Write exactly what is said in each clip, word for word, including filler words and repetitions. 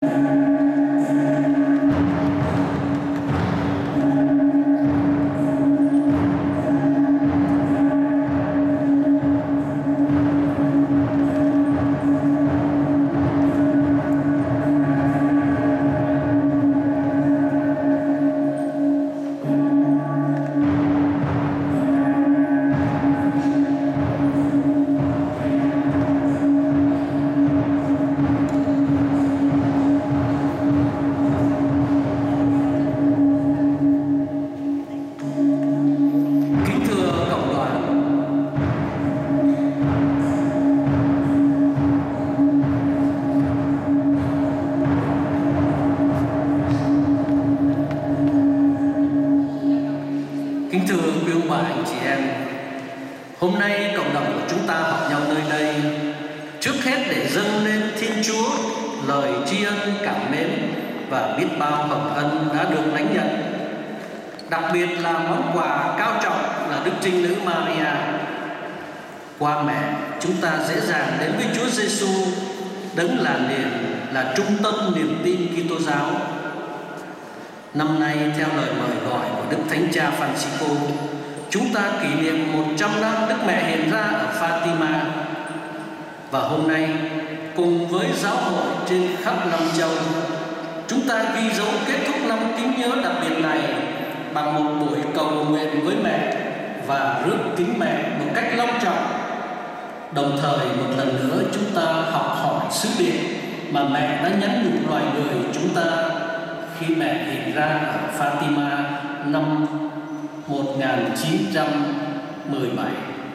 Hôm nay cộng đồng của chúng ta họp nhau nơi đây trước hết để dâng lên Thiên Chúa lời tri ân cảm mến và biết bao hồng ân đã được lãnh nhận. Đặc biệt là món quà cao trọng là Đức Trinh Nữ Maria. Qua mẹ, chúng ta dễ dàng đến với Chúa Giêsu, đấng là niềm là trung tâm niềm tin Kitô giáo. Năm nay theo lời mời gọi của Đức Thánh Cha Francisco, chúng ta kỷ niệm một trăm năm Đức Mẹ hiện ra ở Fatima. Và hôm nay cùng với giáo hội trên khắp năm châu, chúng ta ghi dấu kết thúc năm kính nhớ đặc biệt này bằng một buổi cầu nguyện với mẹ và rước kính mẹ một cách long trọng. Đồng thời một lần nữa chúng ta học hỏi sứ điệp mà mẹ đã nhắn nhủ loài người chúng ta khi mẹ hiện ra ở Fatima năm một nghìn chín trăm mười bảy.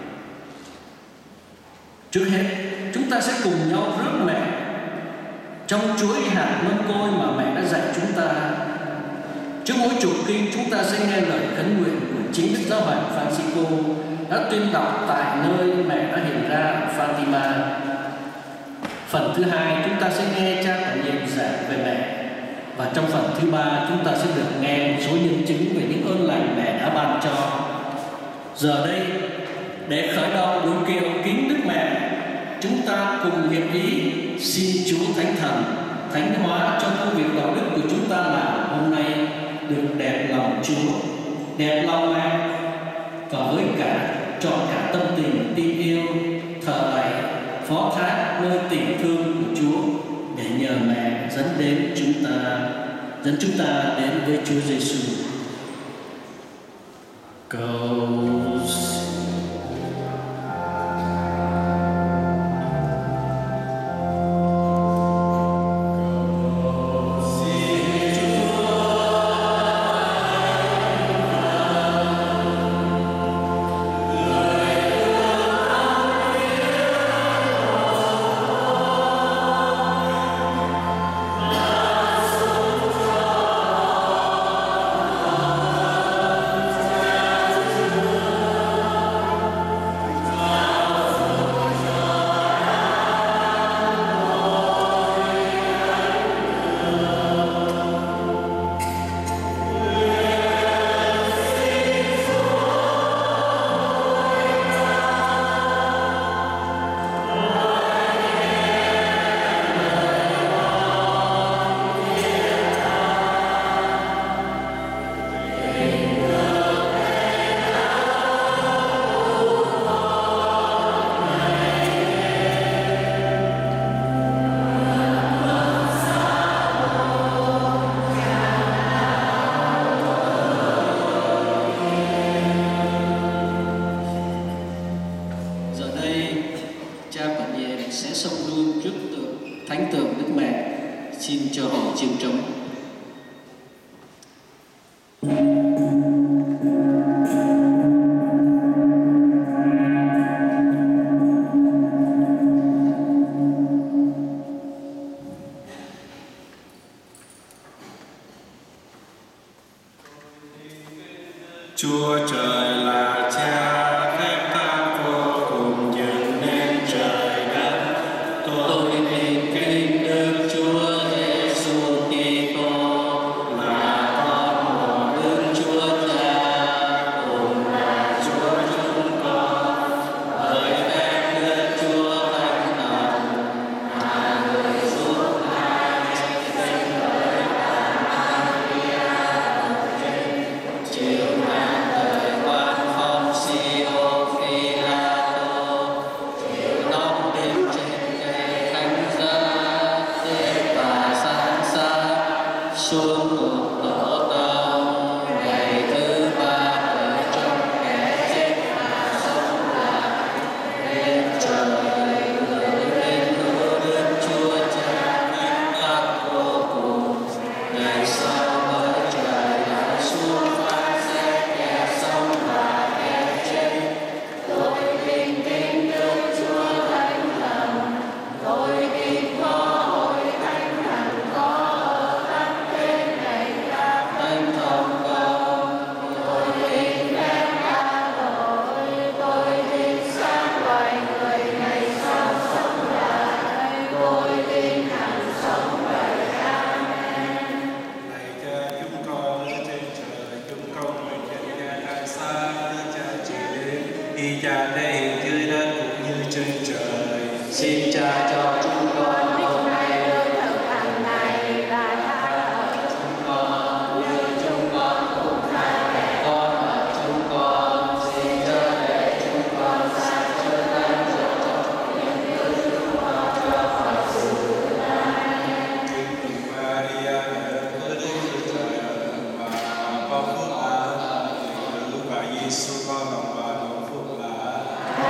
Trước hết, chúng ta sẽ cùng nhau rước mẹ trong chuỗi hạt mâm côi mà mẹ đã dạy chúng ta. Trước mỗi tụng kinh, chúng ta sẽ nghe lời khấn nguyện của chính Đức Giáo hoàng Francisco đã tuyên đọc tại nơi mẹ đã hiện ra ở Fatima. Phần thứ hai, chúng ta sẽ nghe cha cả nhiệm giảng về mẹ. Và trong phần thứ ba, chúng ta sẽ được nghe một số nhân chứng về những ơn lành mẹ đã ban cho. Giờ đây, để khởi đầu buổi kiệu kính Đức Mẹ, chúng ta cùng hiệp ý xin Chúa Thánh Thần thánh hóa cho công việc đạo đức của chúng ta làm hôm nay được đẹp lòng Chúa, đẹp lòng mẹ, và với cả chọn cả tâm tình tin yêu, thờ lạy, phó thác nơi tình thương của Chúa để nhờ mẹ dẫn đến chúng ta, dẫn chúng ta đến với Chúa Giêsu. Cầu Chúa trời là Cha, phép ta vô cùng dựng nên trời đất. Tôi tin kính Đức Chúa Giêsu Kitô là con một Đức Chúa Cha, cùng là Chúa chúng con, bởi phép Đức Chúa Thánh Thần, là người giúp hai xuống cuộc đổ tông, ngày thứ ba ở trong kẻ chết và sống lại, lên trời ngự lên hứa Đức Chúa Cha thánh ác vô cùng. Ngày sau mới trời đã xuống phán xét kẻ sống và kẻ chết. Tôi tin kính Đức Chúa Thánh Thần, tôi tin có hội thánh thần có ở khắp thế này các thánh thông công. Tôi tin phép tha tội, tôi tin sáng loài người ngày sau sống lại, tôi tin hằng sống vậy. Amen. Lạy Cha chúng con ở trên trời, chúng con nguyện danh Cha khai xa, ý Cha trị đến, ý Cha thể hiện dưới đất cũng như trên trời. Xin Cha cho chúng con hôm nay lương thực hàng ngày và tha lỗi chúng con như chúng con cũng tha kẻ con mà chúng con, xin chớ để chúng con sai cho tan dược trong những thứ chúng con cho khỏi sự Kính mừng Maria, mẹ của Đức Chúa Trời, và có phước là nữ và Giêsu con lòng bà có phước là.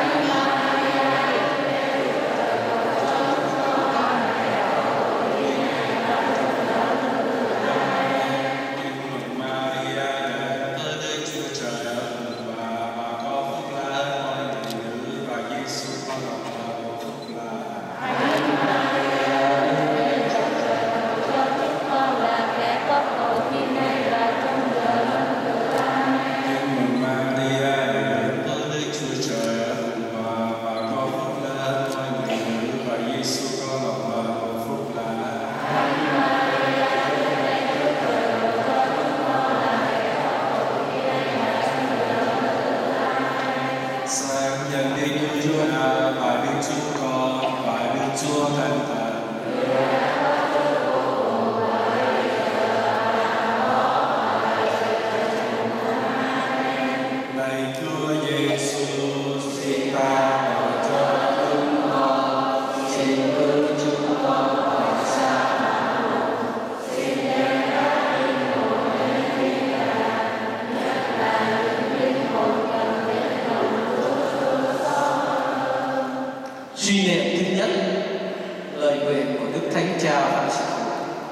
Kính mừng Maria, mẹ của Đức Chúa Trời, và bà có phước là mọi nữ và Giêsu con lòng bà có phước là. con là kẻ có tội khi nay và trong giờ lâm tử. Amen. Kính mừng Maria, mẹ của Đức Chúa Trời, và bà có phước là mọi nữ và Giêsu con lòng bà có phước là. Sáng nhân Đức Chúa Cha và Đức Chúa Con và Đức Chúa Thánh Thần. Lạy Chúa Giêsu, xin ta cầu cho chúng con, xin cứu chúng con khỏi sa ngã. Suy niệm thứ nhất, lời nguyện của Đức Thánh Cha Francisco.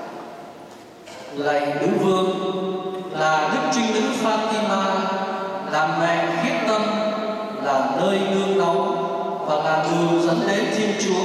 Lạy Nữ Vương, là Đức Trinh Nữ Fatima, là mẹ khiết tâm, là nơi nương náu và là đường dẫn đến Thiên Chúa.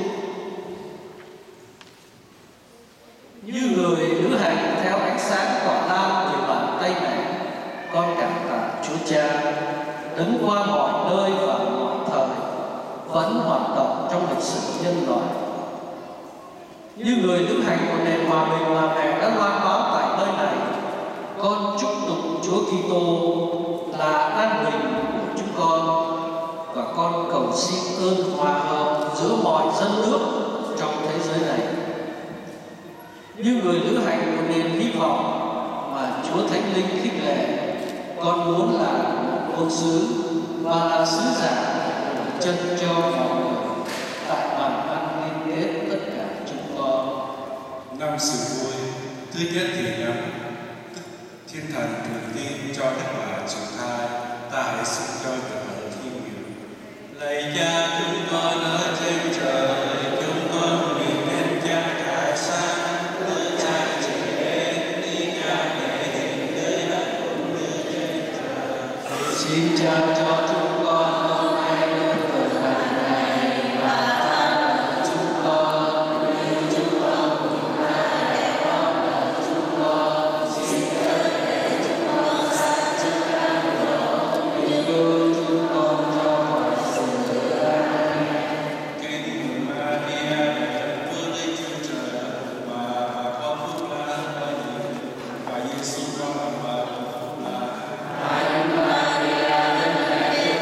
Như người lữ hành theo ánh sáng tỏa lam từ bàn tay mẹ, con cảm tạ Chúa Cha đấng qua mọi nơi và mọi thời vẫn hoạt động trong lịch sử nhân loại. Như người lữ hành của nền hòa bình mà mẹ đã loan báo tại nơi này, con chúc tụng Chúa Kitô là an bình của chúng con, và con cầu xin ơn hòa hợp giữa mọi dân nước trong thế giới này. Như người lữ hành của nền hy vọng mà Chúa Thánh Linh khích lệ, con muốn là một ngôn sứ và là sứ giả chân cho mọi người tại bản ăn liên kết tất cả chúng con. Năm sự vui thứ nhất thì nhắm Thiên Thần thường tin cho Đức Bà trưởng thai, ta hãy xin cho Đức Bà thiên nhiều. Lạy Cha chúng con ở trên trời, chúng con nguyện nên Cha trải sang, đưa Cha chỉ đến, đi Cha để hiện dưới đất cũng như trên trời. Xin Cha cho chúng con hôm nay lương thực hàng ngày và tha nợ chúng con như chúng con cũng tha kẻ con nợ chúng con. Xin chớ để chúng con sai trước các lỗi, nhưng cứu chúng con cho khỏi sự ác. Kính mừng Maria, mẹ của Đức Chúa Trời, và bà có phước là mọi nữ và Giêsu con lòng bà có phước là. Maria,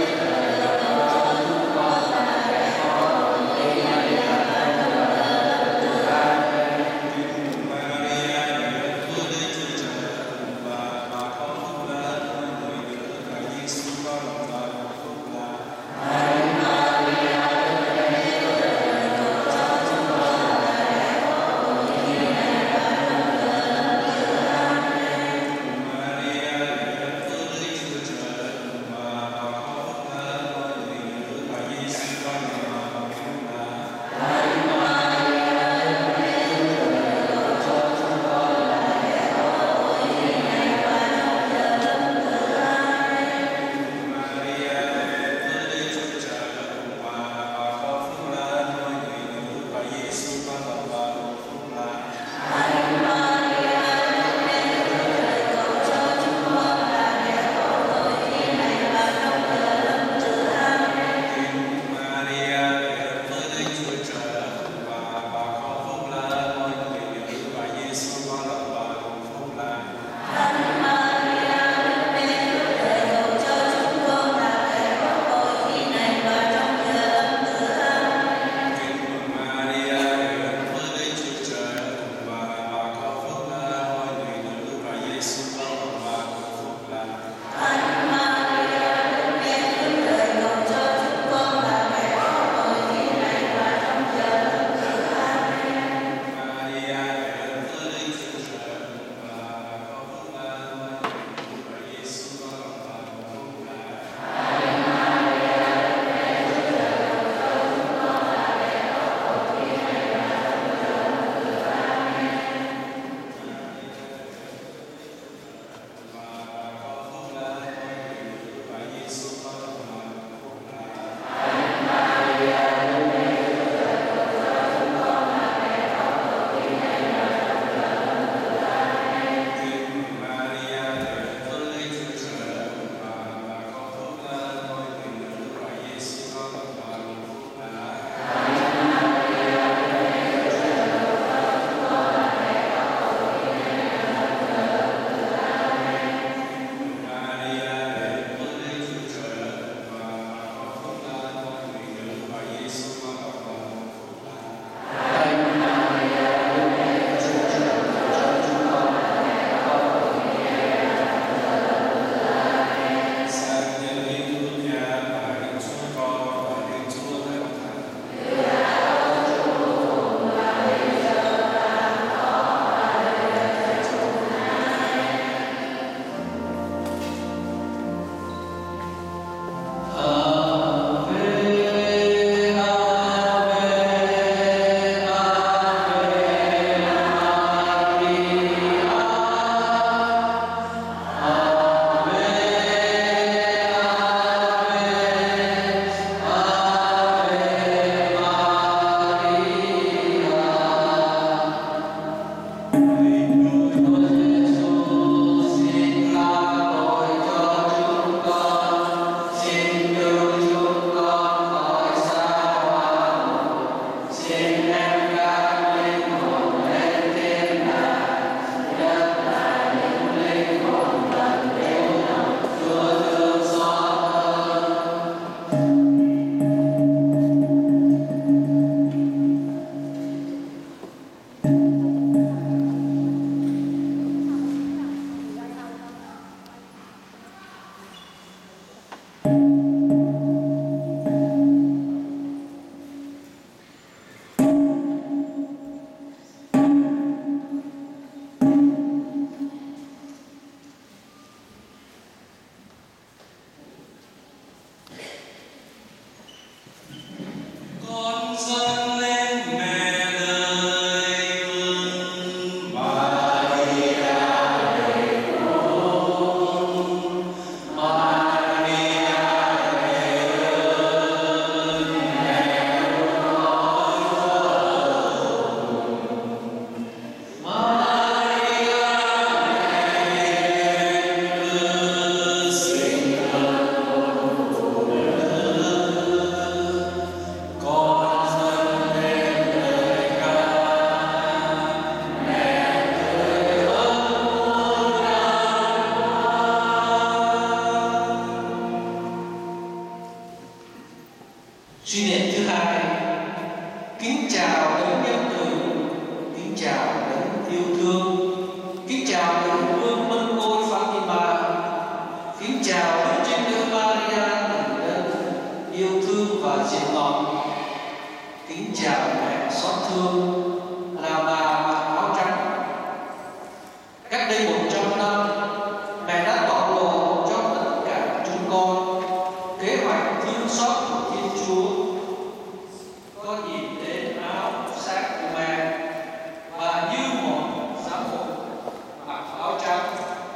thương. Kính chào nữ vương Mân Côi Fatima. Kính chào Đức Trinh Nữ Maria Tử Nhân yêu thương và dịu ngọt. Kính chào mẹ xót thương là bà mặc áo trắng. Cách đây một trăm năm, mẹ đã tỏ lộ cho tất cả chúng con kế hoạch thương xót của Thiên Chúa. Con nhìn đến áo sáng của mẹ và như một giám mục mặc áo trắng.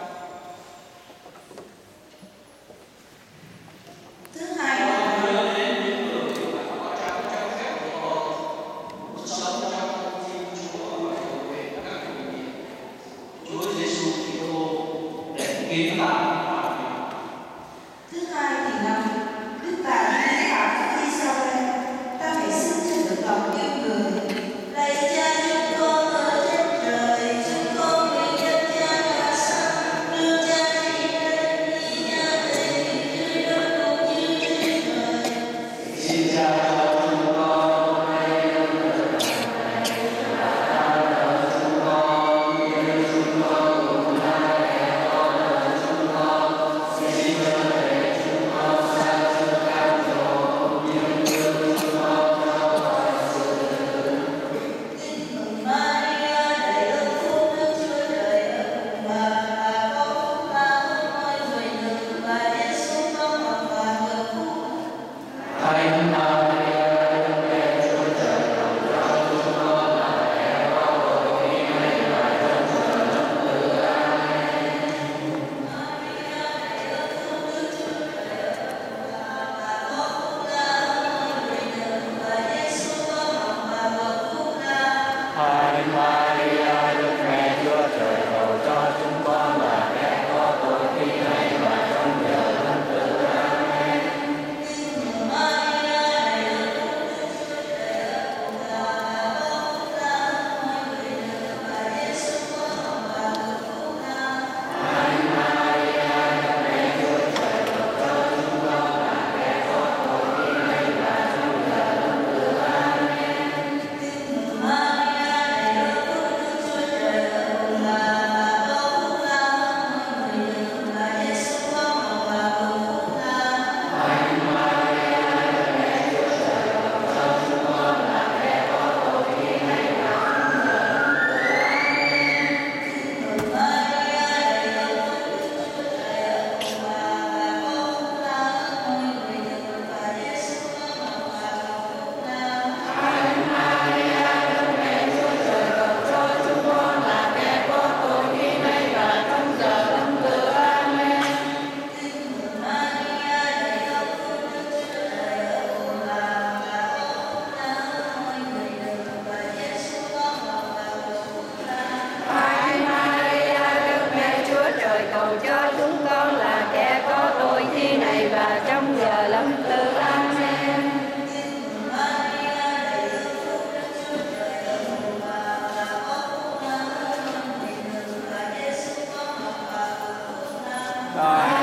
Thứ hai là Thứ hai thì năm Đức Bà Thiên Hạ Phúc Israel, ta hãy xưng cho được lòng yêu người. Lạy Cha chúng con ở trên trời, chúng con nguyện nhân Cha và Son, đưa Cha đi lên, ý Cha thể hiện dưới đất cũng như trên trời. Xin Cha cho chúng con nay chúng con như chúng con cũng đã kẻ con ở chúng con. Xin cho để chúng con sang chúng cam dỗ như chúng con cho mọi sự. Tin mừng Maria, đầy ơn phúc, Đức Chúa Trời ở cùng bà, bà có phúc lạ hơn mọi người nữ, và Giêsu con học bà được phúc. Thánh Maria, Đức Mẹ Chúa Trời, cầu cho chúng con là kẻ có tội khi nay và trong giờ lâm tử. Amen. Thánh Maria, Đức Mẹ Chúa Trời, cầu cho chúng con là kẻ có tội khi nay và trong giờ lâm tử. Amen. Cầu cho chúng con là kẻ có tội khi này và trong giờ lâm tử. Amen. Rồi.